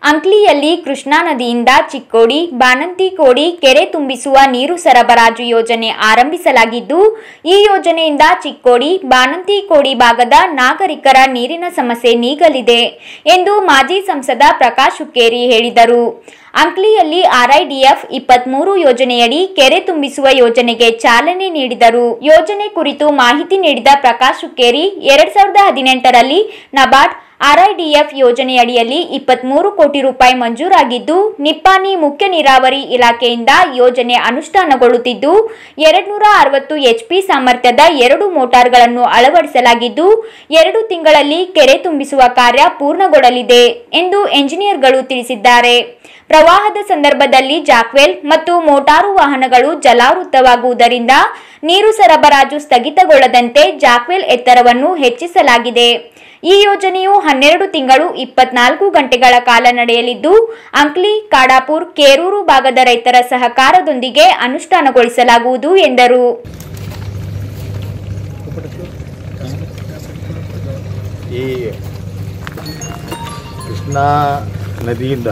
ಅಂಕ್ಲಿಯಲ್ಲಿ ಕೃಷ್ಣಾ ನದಿಯಿಂದ ಚಿಕ್ಕೋಡಿ, ಬಾಣಂತಿಕೋಡಿ ಕೆರೆ ತುಂಬಿಸುವ ನೀರು ಸರಬರಾಜು ಯೋಜನೆ ಆರಂಭಿಸಲಾಗಿದ್ದು, ಈ ಯೋಜನೆಯಿಂದ ಚಿಕ್ಕೋಡಿ, ಬಾಣಂತಿಕೋಡಿ ಭಾಗದ ನಾಗರಿಕರ ನೀರಿನ ಸಮಸ್ಯೆ ನೀಗಲಿದೆ ಎಂದು ಮಾಜಿ ಸಂಸದ ಪ್ರಕಾಶ್ ಹುಕ್ಕೇರಿ ಹೇಳಿದರು. ಅಂಕ್ಲಿಯಲ್ಲಿ RIDF 23 ಯೋಜನೆಯಡಿ ಕೆರೆ ತುಂಬಿಸುವ ಯೋಜನೆಗೆ ಚಾಲನೆ ನೀಡಿದರು. ಯೋಜನೆ ಕುರಿತು ಮಾಹಿತಿ ನೀಡಿದ ಪ್ರಕಾಶ್ ಹುಕ್ಕೇರಿ, 2018ರಲ್ಲಿ ನಬಾರ್ಡ್ RIDF ಯೋಜನೆಯಡಿಯಲ್ಲಿ 23 ಕೋಟಿ ರೂಪಾಯಿ ಮಂಜೂರಾಗಿದ್ದು, ನಿಪ್ಪಾಣಿ ಮುಖ್ಯ ನೀರಾವರಿ ಇಲಾಖೆಯಿಂದ ಯೋಜನೆ ಅನುಷ್ಠಾನಗೊಳ್ಳುತ್ತಿದ್ದು, 260 HP ಸಾಮರ್ಥ್ಯದ 2 ಮೋಟಾರ್ಗಳನ್ನು ಅಳವಡಿಸಲಾಗಿದ್ದು, 2 ತಿಂಗಳಲ್ಲಿ ಕೆರೆ ತುಂಬಿಸುವ ಕಾರ್ಯ ಪೂರ್ಣಗೊಳ್ಳಲಿದೆ ಎಂದು ಎಂಜಿನಿಯರ್ಗಳು ತಿಳಿಸಿದ್ದಾರೆ. ಪ್ರವಾಹದ ಸಂದರ್ಭದಲ್ಲಿ ಜಾಕ್ವೆಲ್ ಮತ್ತು ಮೋಟಾರು ವಾಹನಗಳು ಜಲಾವೃತವಾಗುವುದರಿಂದ ನೀರು ಸರಬರಾಜು ಸ್ಥಗಿತಗೊಳ್ಳದಂತೆ ಜಾಕ್ವೆಲ್ ಎತ್ತರವನ್ನು ಹೆಚ್ಚಿಸಲಾಗಿದೆ. ಈ ಯೋಜನೆಯು 12 ತಿಂಗಳು 24 ಗಂಟೆಗಳ ಕಾಲ ನಡೆಯಲಿದ್ದು, ಅಂಕ್ಲಿ, ಕಾಡಾಪುರ್, ಕೇರೂರು ಭಾಗದ ರೈತರ ಸಹಕಾರದೊಂದಿಗೆ ಅನುಷ್ಠಾನಗೊಳಿಸಲಾಗುವುದು ಎಂದರು. ಈ ಕೃಷ್ಣಾ ನದಿಯಿಂದ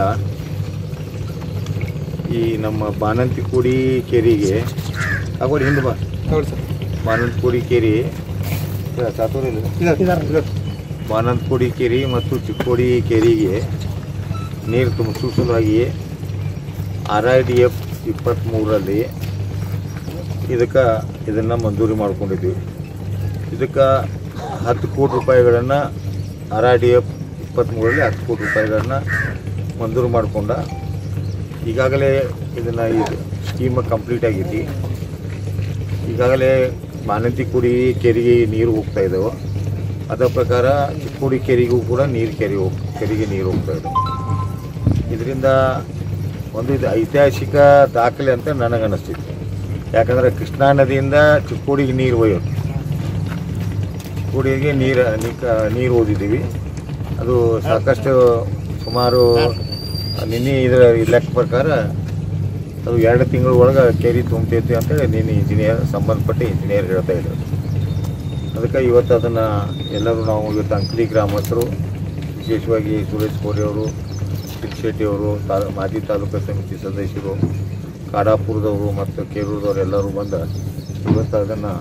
ಈ ನಮ್ಮ ಬಾಣಂತಿಕೋಡಿ ಕೆರೆಗೆ ಆಗೋಡಿ ಹಿಂದೆ ಬಾಣಂತಿಕೋಡಿ ಕೆರೆ ಬಾಣಂತಿಕೋಡಿ ಕೆರೆ ಮತ್ತು ಚಿಕ್ಕೋಡಿ ಕೆರೆಗೆ ನೀರು ತುಂಬಿಸುವ ಸಲುವಾಗಿ RIDF 23ರಲ್ಲಿ ಇದನ್ನು ಮಂಜೂರಿ ಮಾಡ್ಕೊಂಡಿದ್ವಿ. ಇದಕ್ಕೆ 10 ಕೋಟಿ ರೂಪಾಯಿಗಳನ್ನು RIDF 23ರಲ್ಲಿ 10 ಕೋಟಿ ರೂಪಾಯಿಗಳನ್ನು ಮಂಜೂರು ಮಾಡಿಕೊಂಡ. ಈಗಾಗಲೇ ಇದನ್ನು ಸ್ಕೀಮ್ ಕಂಪ್ಲೀಟ್ ಆಗೈತಿ. ಈಗಾಗಲೇ ಬಾಣಂತಿಕೋಡಿ ಕೆರೆಗೆ ನೀರು ಹೋಗ್ತಾ ಇದ್ದಾವೆ. ಅದರ ಪ್ರಕಾರ ಚಿಕ್ಕೋಡಿ ಕೆರೆಗೂ ಕೂಡ ಕೆರೆಗೆ ನೀರು ಹೋಗ್ತಾ ಇದ್ದಾವೆ. ಇದರಿಂದ ಇದು ಐತಿಹಾಸಿಕ ದಾಖಲೆ ಅಂತ ನನಗನ್ನಿಸ್ತಿತ್ತು. ಯಾಕಂದರೆ ಕೃಷ್ಣಾ ನದಿಯಿಂದ ಚಿಕ್ಕೋಡಿಗೆ ನೀರು ಒಯ್ಯೋದು, ಚಿಕ್ಕೋಡಿಗೆ ನೀರು ಓದಿದ್ದೀವಿ. ಅದು ಸಾಕಷ್ಟು ಸುಮಾರು ನಿನ್ನೆ ಇದರ ಲೆಕ್ಕ ಪ್ರಕಾರ ಅದು 2 ತಿಂಗಳ ಒಳಗೆ ಕೆರೆ ತುಂಬ್ತೈತಿ ಅಂತೇಳಿ ನಿನ್ನೆ ಸಂಬಂಧಪಟ್ಟ ಇಂಜಿನಿಯರ್ ಹೇಳ್ತಾ ಇದ್ರು. ಅದಕ್ಕೆ ಇವತ್ತು ಅದನ್ನು ಎಲ್ಲರೂ ನಾವು ಇವತ್ತು ಅಂಕ್ಲಿ ಗ್ರಾಮಸ್ಥರು, ವಿಶೇಷವಾಗಿ ಸುರೇಶ್ ಕೋರಿ ಅವರು, ಶೆಟ್ಟಿ ಅವರು, ಮಾಜಿ ತಾಲೂಕು ಸಮಿತಿ ಸದಸ್ಯರು, ಕಾಡಾಪುರದವರು ಮತ್ತು ಕೇರೂರದವರು ಎಲ್ಲರೂ ಇವತ್ತು ಅದನ್ನು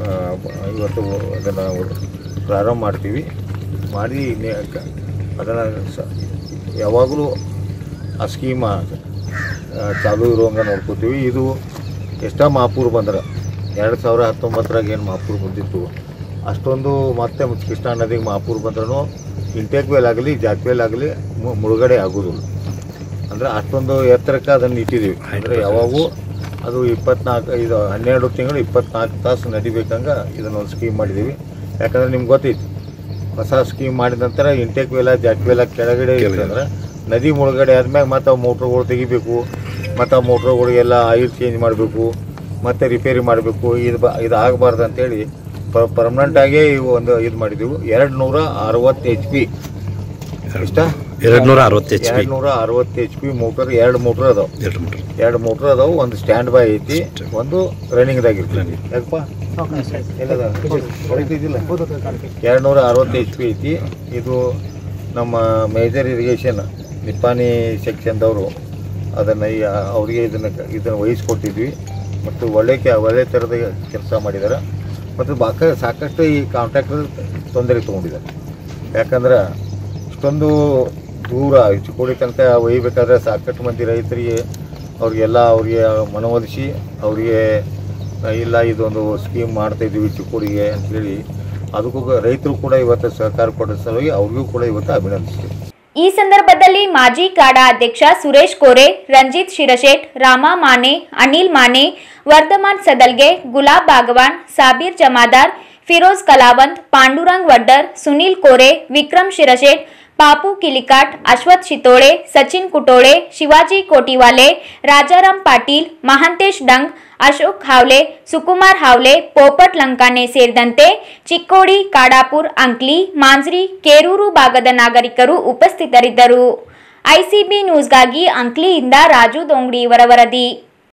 ಪ್ರಾರಂಭ ಮಾಡ್ತೀವಿ. ಮಾಡಿ ಅದನ್ನು ಯಾವಾಗಲೂ ಆ ಸ್ಕೀಮ ಚಾಲೂ ಇರುವಂಗೆ ನೋಡ್ಕೋತೀವಿ. ಇದು ಎಷ್ಟೋ ಮಹಾಪೂರ್ ಬಂದ್ರೆ 2019ರಾಗ ಏನು ಮಹಾಪೂರ್ ಬಂದಿತ್ತು ಅಷ್ಟೊಂದು ಮತ್ತೆ ಕೃಷ್ಣಾ ನದಿಗೆ ಮಹಾಪೂರ್ ಬಂದ್ರೂ ಇಂಟೇಕ್ ವೆಲ್ ಆಗಲಿ ಜಾಕ್ವೆಲ್ ಆಗಲಿ ಮುಳುಗಡೆ ಆಗೋದಿಲ್ಲ. ಅಂದರೆ ಅಷ್ಟೊಂದು ಎತ್ತರಕ್ಕೆ ಅದನ್ನು ಇಟ್ಟಿದ್ದೀವಿ. ಅಂದರೆ ಯಾವಾಗೂ ಅದು 12 ತಿಂಗಳು 24 ತಾಸು ನಡಿಬೇಕಂಗೆ ಇದನ್ನೊಂದು ಸ್ಕೀಮ್ ಮಾಡಿದ್ದೀವಿ. ಯಾಕಂದರೆ ನಿಮ್ಗೆ ಗೊತ್ತೈತಿ, ಹೊಸ ಸ್ಕೀಮ್ ಮಾಡಿದ ನಂತರ ಇಂಟೇಕ್ ವೆಲ್ಲ ಜಾಕ್ವೆಲ್ಲ ಕೆಳಗಡೆ ಇರ್ತಂದ್ರೆ ನದಿ ಮುಳುಗಡೆ ಆದ್ಮೇಲೆ ಮತ್ತು ಆ ಮೋಟ್ರ್ಗಳು ತೆಗಿಬೇಕು, ಮತ್ತು ಆ ಮೋಟ್ರ್ಗಳಿಗೆಲ್ಲ ಆಯಿಲ್ ಚೇಂಜ್ ಮಾಡಬೇಕು, ಮತ್ತು ರಿಪೇರಿ ಮಾಡಬೇಕು. ಇದು ಆಗಬಾರ್ದು ಅಂತೇಳಿ ಪರ್ಮನೆಂಟಾಗೇ ಇದು ಮಾಡಿದ್ದೀವಿ. 260 HP ಇಷ್ಟ 260 HP ಮೋಟರ್, 2 ಮೋಟ್ರ್ ಅದಾವೆ. 2 ಮೋಟ್ರ್ ಅದಾವೆ. ಒಂದು ಸ್ಟ್ಯಾಂಡ್ ಬೈ ಐತಿ, ಒಂದು ರನ್ನಿಂಗ್ದಾಗಿರ್ತದೆ. ಯಾಕಪ್ಪ ಎಲ್ಲದ ಹೊಡಿತಿದ್ದಿಲ್ಲ. 260 HP ಐತಿ. ಇದು ನಮ್ಮ ಮೇಜರ್ ಇರಿಗೇಷನ್ ನಿಪ್ಪಾಣಿ ಸೆಕ್ಷನ್ದವರು ಅದನ್ನು ಅವರಿಗೆ ಇದನ್ನು ವಹಿಸ್ಕೊಟ್ಟಿದ್ವಿ. ಮತ್ತು ಒಳ್ಳೆ ಥರದ ಕೆಲಸ ಮಾಡಿದ್ದಾರೆ. ಮತ್ತು ಸಾಕಷ್ಟು ಈ ಕಾಂಟ್ರಾಕ್ಟರ್ ತೊಂದರೆ ತೊಗೊಂಡಿದ್ದಾರೆ. ಯಾಕಂದ್ರೆ ಇಷ್ಟೊಂದು ದೂರ ಚಿಕ್ಕೋಡಿ ತನಕ ಒಯ್ಯಬೇಕಾದ್ರೆ ಸಾಕಷ್ಟು ಮಂದಿ ರೈತರಿಗೆ ಅವ್ರಿಗೆ ಮನವೊಲಿಸಿ ಅವರಿಗೆ ಇಲ್ಲ ಇದೊಂದು ಸ್ಕೀಮ್ ಮಾಡ್ತಾಯಿದ್ದೀವಿ ಚಿಕ್ಕೋಡಿಗೆ ಅಂತೇಳಿ ಅದಕ್ಕೂ ರೈತರು ಕೂಡ ಇವತ್ತು ಸಹಕಾರ ಕೊಡೋ ಸಲುವಾಗಿ ಅವ್ರಿಗೂ ಕೂಡ ಇವತ್ತು ಅಭಿನಂದಿಸ್ತೀವಿ. ಈ ಸಂದರ್ಭದಲ್ಲಿ ಮಾಜಿ ಕಾಡಾ ಅಧ್ಯಕ್ಷ ಸುರೇಶ್ ಕೋರೆ, ರಂಜಿತ್ ಶಿರಶೇಟ್, ರಾಮಾ ಮಾನೆ, ಅನಿಲ್ ಮಾನೆ, ವರ್ಧಮಾನ್ ಸದಲ್ಗೆ, ಗುಲಾಬ್ ಬಾಗವಾನ್, ಸಾಬೀರ್ ಜಮಾದಾರ್, ಫಿರೋಜ್ ಕಲಾವಂತ್, ಪಾಂಡುರಂಗ್ ವಡ್ಡರ್, ಸುನೀಲ್ ಕೋರೆ, ವಿಕ್ರಮ್ ಶಿರಶೇಟ್, ಪಾಪು ಕಿಲಿಕಾಟ್, ಅಶ್ವಥ್ ಶಿತೋಳೆ, ಸಚಿನ್ ಕುಟೋಳೆ, ಶಿವಾಜಿ ಕೋಟಿವಾಲೆ, ರಾಜಾರಾಮ್ ಪಾಟೀಲ್, ಮಹಾಂತೇಶ್ ಡಂಗ್, ಅಶೋಕ್ ಹಾವ್ಲೆ, ಸುಕುಮಾರ್ ಹಾವ್ಲೆ, ಪೋಪಟ್ ಲಂಕಾನೆ ಸೇರಿದಂತೆ ಚಿಕ್ಕೋಡಿ, ಕಾಡಾಪುರ್, ಅಂಕ್ಲಿ, ಮಾಂಜ್ರಿ, ಕೇರೂರು ಭಾಗದ ನಾಗರಿಕರು ಉಪಸ್ಥಿತರಿದ್ದರು. ICB ನ್ಯೂಸ್ಗಾಗಿ ಅಂಕ್ಲಿಯಿಂದ ರಾಜು ದೊಂಗಡಿ ಇವರ ವರದಿ.